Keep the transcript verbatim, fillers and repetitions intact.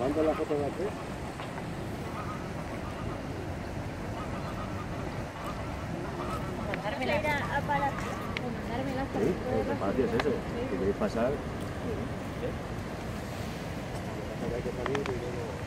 mando la foto de aquí. Mandármela a para mandármela para Sí, poder el espacio es ese. Si queréis pasar. Sí. ¿Eh? Hay que salir y luego...